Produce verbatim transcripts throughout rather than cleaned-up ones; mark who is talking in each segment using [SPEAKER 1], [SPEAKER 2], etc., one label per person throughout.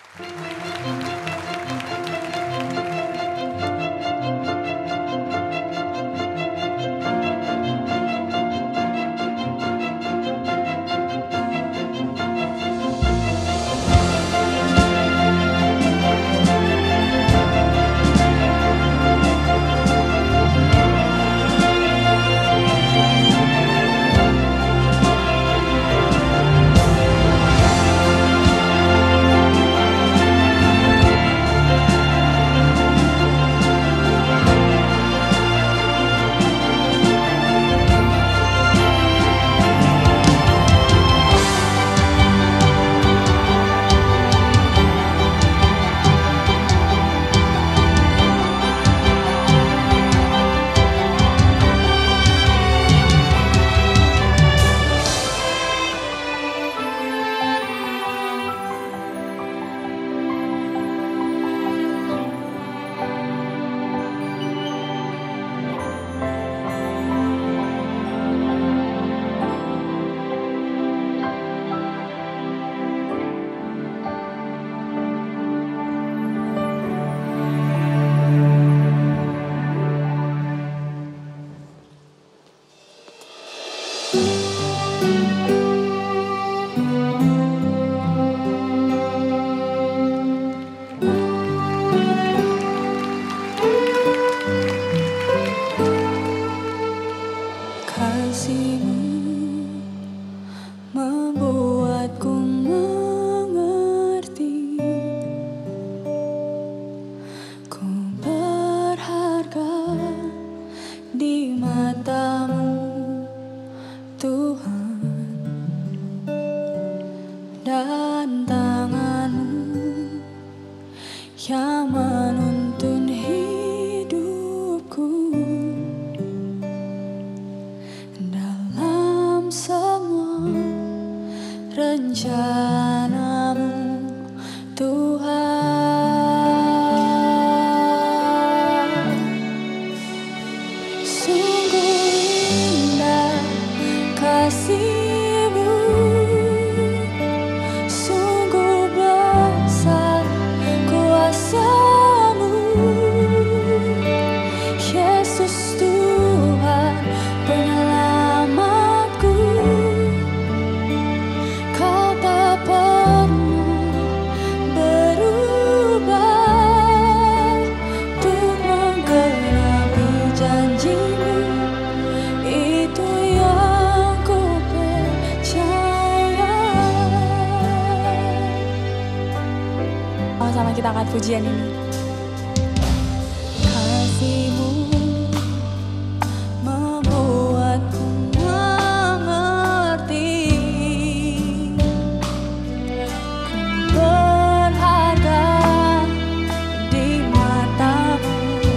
[SPEAKER 1] Sama kita angkat pujian ini. Kasih-Mu membuatku mengerti, ku berharga di mata-Mu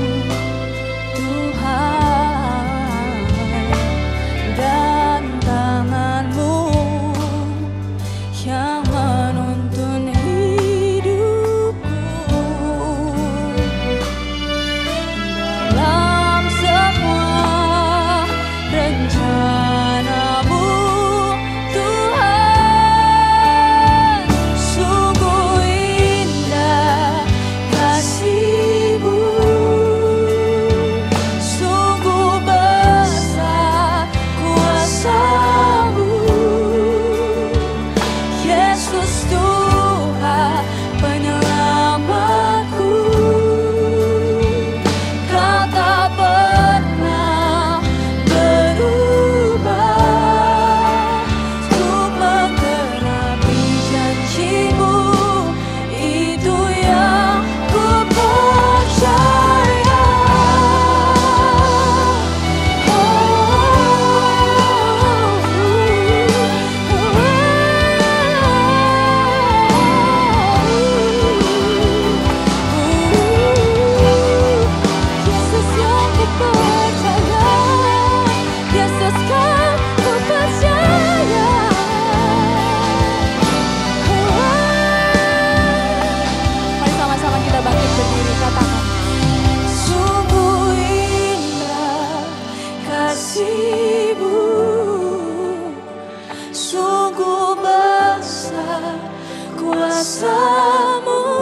[SPEAKER 1] Tuhan, dan tangan-Mu yang menuntun kuasa-Mu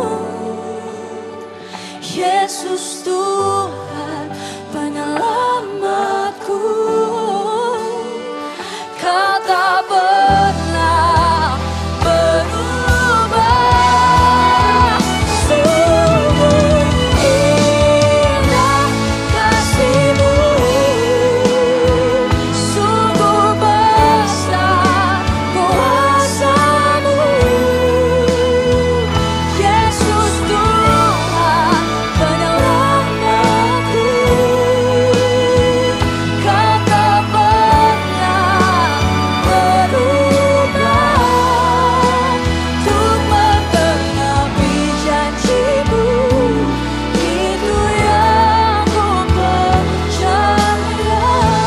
[SPEAKER 1] Yesus Tuhan penyelamatku. Kau tak pernah berubah. Sungguh indah kasih-Mu, sungguh besar kuasa-Mu. Yesus Tuhan penyelamatku. Kau tak pernah berubah untuk menggenapi janji-Mu. Itu yang ku percaya.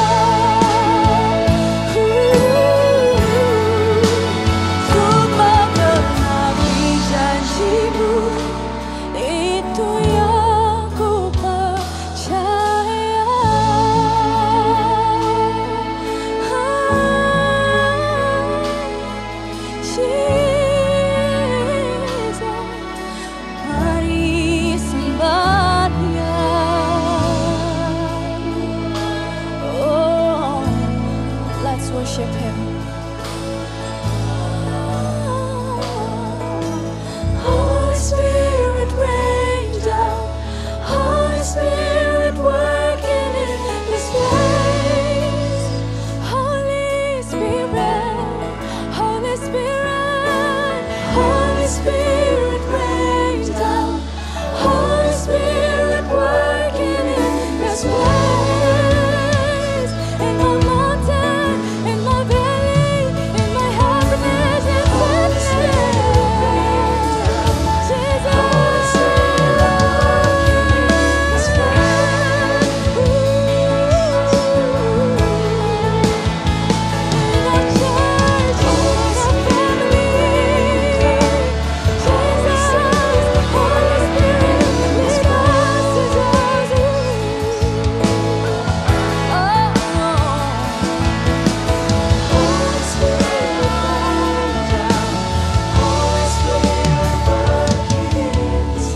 [SPEAKER 1] Untuk menggenapi janji-Mu. Itu yang ku percaya. Jesus, mari sembah Dia. Oh, let's worship Him. Holy Spirit, rain down. Holy Spirit, working in this place. Holy Spirit, Holy Spirit, Holy Spirit, rain down. Holy Spirit, working in this place. In my mountain, in my valley, in my happiness and sadness. Jesus, in our church, in our family. Jesus, Holy Spirit, lead us to Holy Spirit, rain down. Holy Spirit, working in this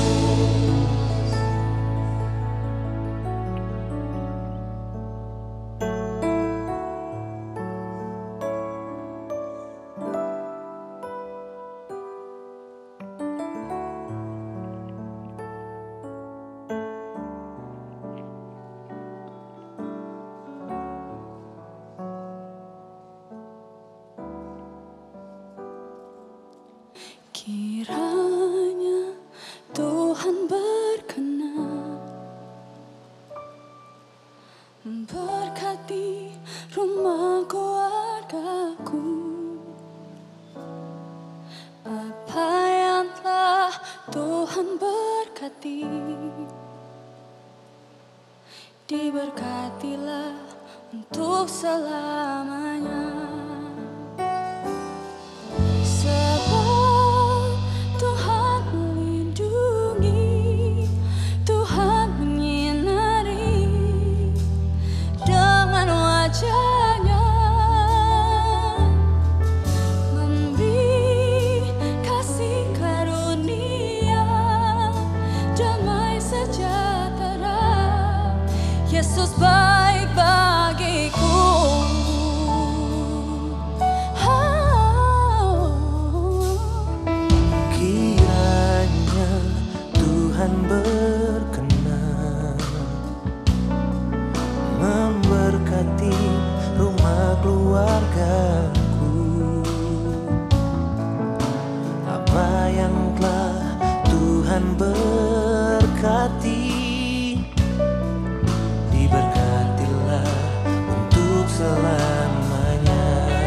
[SPEAKER 1] Kiranya Tuhan berkenan memberkati rumah keluargaku. Apa yang telah Tuhan berkati, diberkatilah untuk selamanya. Sebab Tuhan melindungi, Tuhan menyinari dengan wajah-Nya, memberi kasih karunia, damai sejahtera. Yesus baik bagiku.
[SPEAKER 2] Kiranya Tuhan berkenan memberkati rumah keluargaku. Apa yang telah Tuhan berkati, diberkatilah untuk selamanya.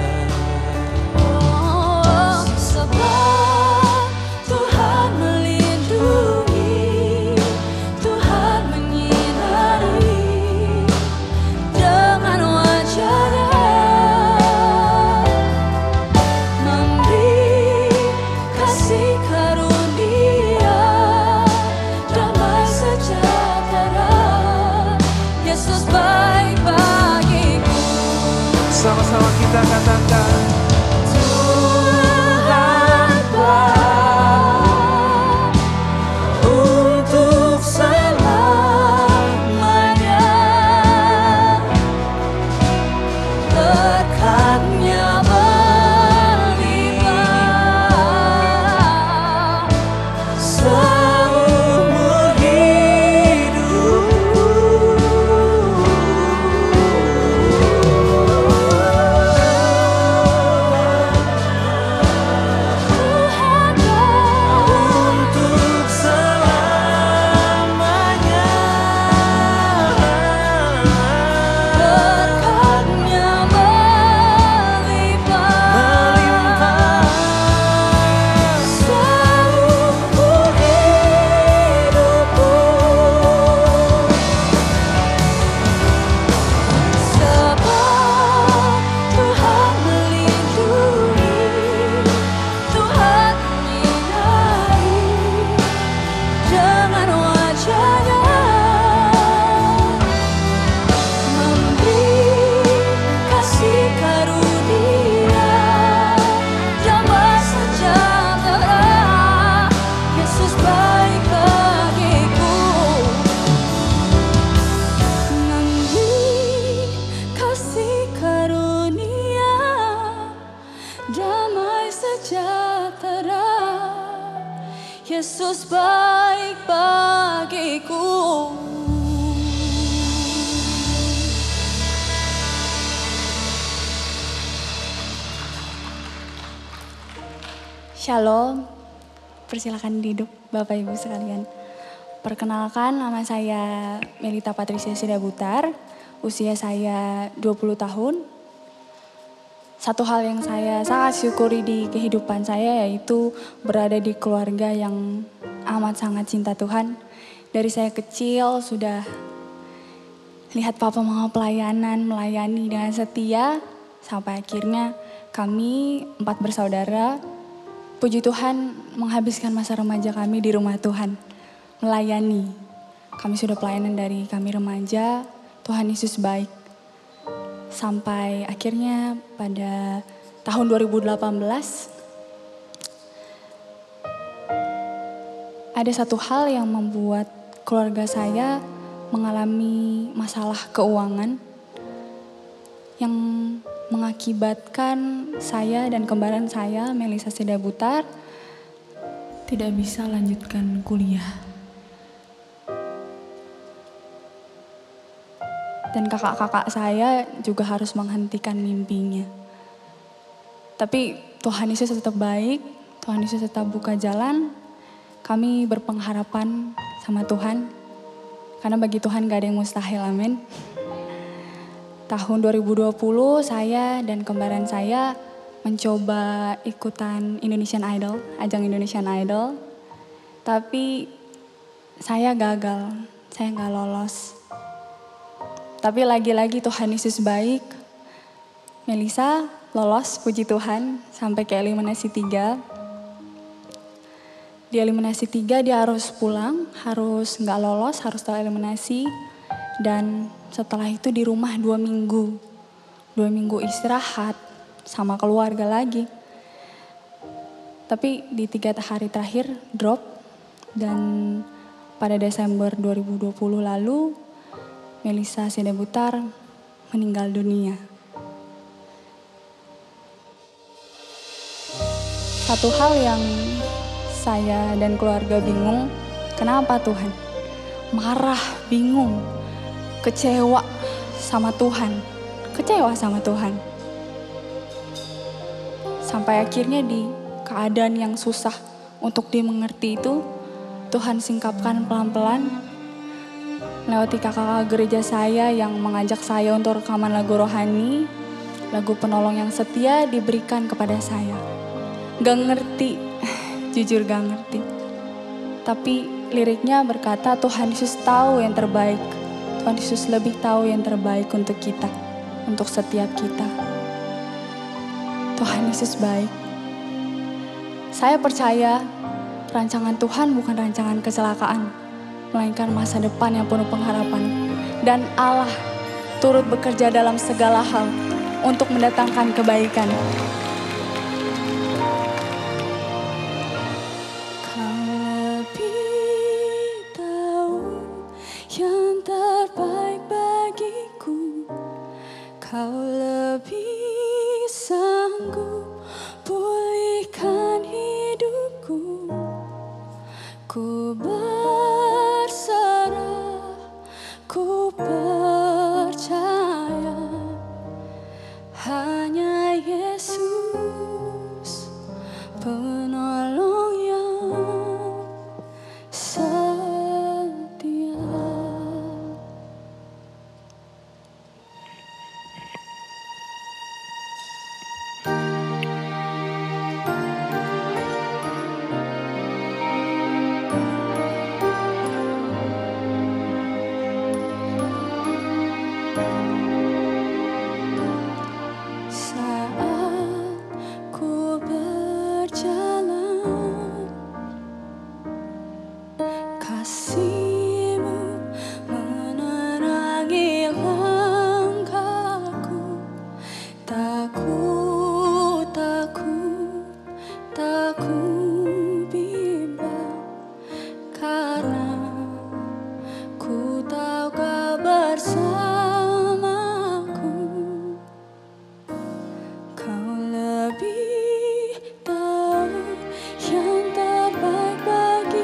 [SPEAKER 1] Oh, sebab Tuhan melindungi, Tuhan menyinari dengan wajah-Nya, memberi kasih karunia, damai sejahtera. Yesus baik bagiku. Shalom, persilakan duduk Bapak Ibu sekalian. Perkenalkan, nama saya Melita Patricia Sidabutar, usia saya dua puluh tahun. Satu hal yang saya sangat syukuri di kehidupan saya yaitu berada di keluarga yang amat sangat cinta Tuhan. Dari saya kecil sudah lihat Papa Mama pelayanan, melayani dengan setia, sampai akhirnya kami empat bersaudara, puji Tuhan, menghabiskan masa remaja kami di rumah Tuhan, melayani. Kami sudah pelayanan dari kami remaja, Tuhan Yesus baik. Sampai akhirnya pada tahun dua ribu delapan belas, ada satu hal yang membuat keluarga saya mengalami masalah keuangan yang mengakibatkan saya dan kembaran saya, Melisa Sidabutar, tidak bisa lanjutkan kuliah. Dan kakak-kakak saya juga harus menghentikan mimpinya. Tapi Tuhan Yesus tetap baik, Tuhan Yesus tetap buka jalan. Kami berpengharapan sama Tuhan, karena bagi Tuhan gak ada yang mustahil, amin. Tahun dua ribu dua puluh saya dan kembaran saya mencoba ikutan Indonesian Idol, ajang Indonesian Idol. Tapi saya gagal, saya gak lolos. Tapi lagi-lagi Tuhan Yesus baik. Melisa lolos, puji Tuhan, sampai ke eliminasi tiga. Di eliminasi tiga dia harus pulang, harus gak lolos, harus tereliminasi. Dan setelah itu di rumah dua minggu. Dua minggu istirahat sama keluarga lagi. Tapi di tiga hari terakhir drop. Dan pada Desember dua ribu dua puluh lalu, Melisa Sidabutar meninggal dunia. Satu hal yang saya dan keluarga bingung, kenapa Tuhan? Marah, bingung, kecewa sama Tuhan, kecewa sama Tuhan. Sampai akhirnya di keadaan yang susah untuk dimengerti itu, Tuhan singkapkan pelan-pelan lewati kakak-kakak gereja saya yang mengajak saya untuk rekaman lagu rohani, lagu penolong yang setia diberikan kepada saya. Gak ngerti, jujur gak ngerti. Tapi liriknya berkata Tuhan Yesus tahu yang terbaik. Tuhan Yesus lebih tahu yang terbaik untuk kita, untuk setiap kita. Tuhan Yesus baik. Saya percaya rancangan Tuhan bukan rancangan kecelakaan, melainkan masa depan yang penuh pengharapan. Dan Allah turut bekerja dalam segala hal untuk mendatangkan kebaikan. Kau lebih tahu yang terbaik bagiku. Kau lebih sanggup pulihkan hidupku. Ku berserah, ku percaya hanya Yesus penolong yang setia. Kau lebih tahu yang terbaik bagi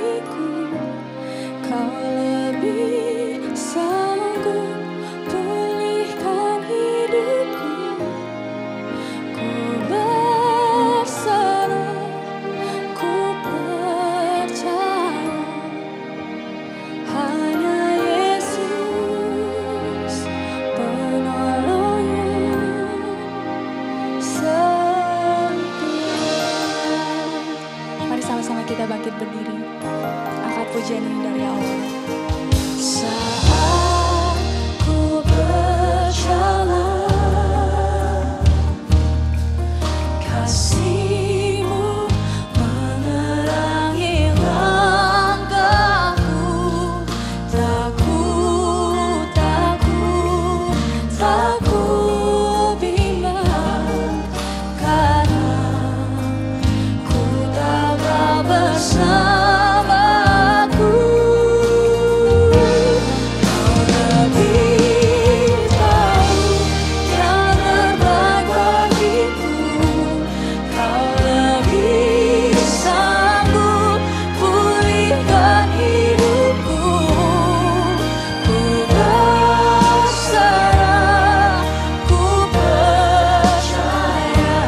[SPEAKER 1] bisa bangkit berdiri. Angkat pujian ini dari Allah.
[SPEAKER 3] Saat ku berjalan, kasih-Mu menerangi langkahku. Tak ku, tak ku, tak ku bimbang, karena ku tabah bersamaku. Kau lebih tahu yang terbaik bagiku. Kau lebih sanggup pulihkan hidupku. Ku berserah, ku percaya,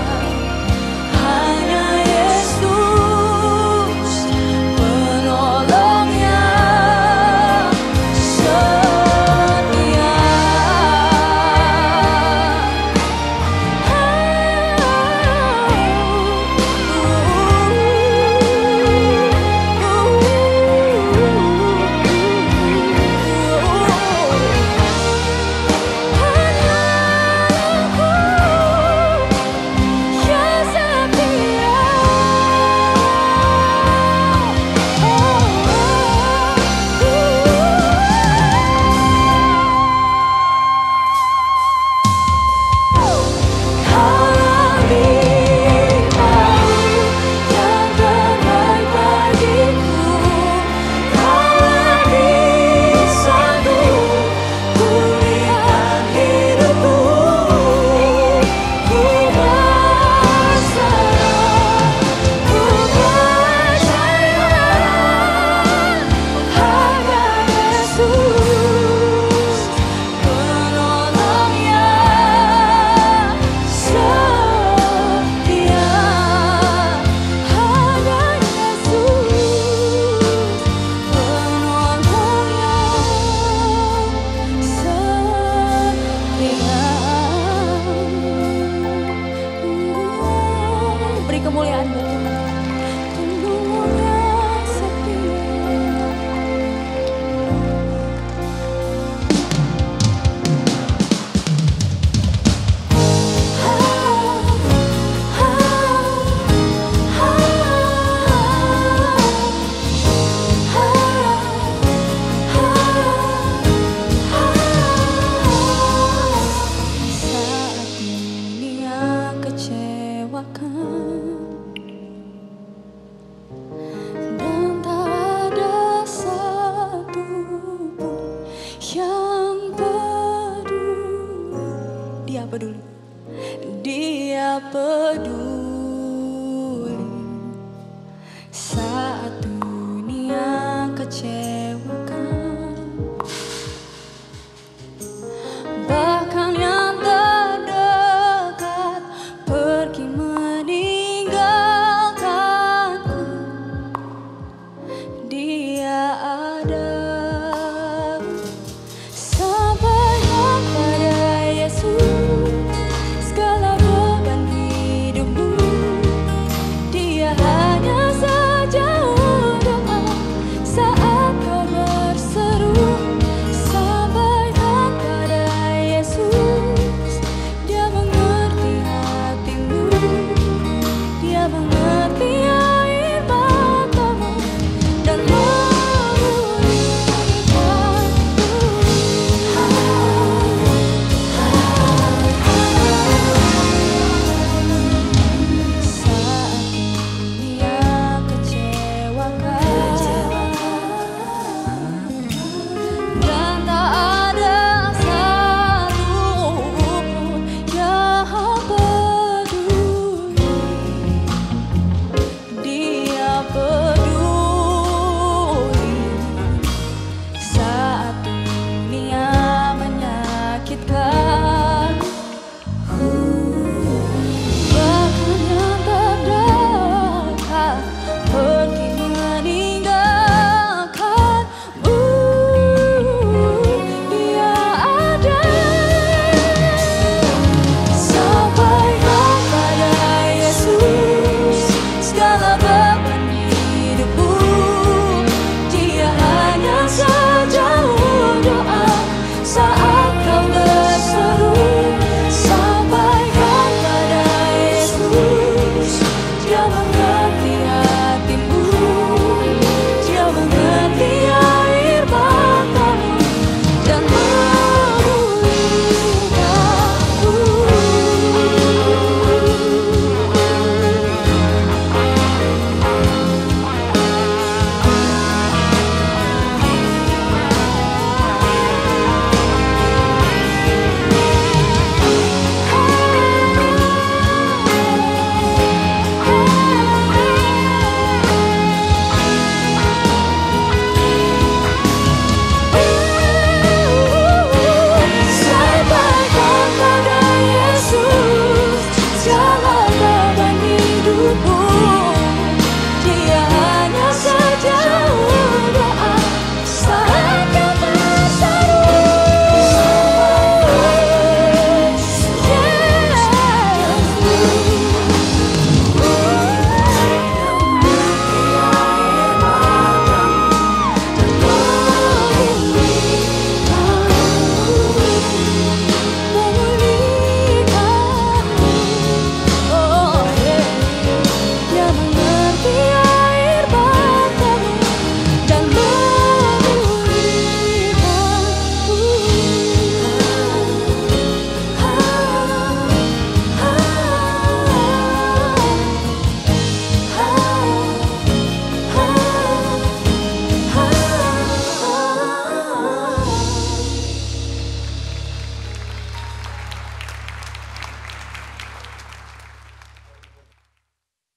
[SPEAKER 3] hanya Yesus penolong yang setia. Beri kemuliaan buat Tuhan. Tuhan yang setia. Saat dunia kecewakan dan tak ada satupun yang peduli, Dia peduli, Dia peduli. Saat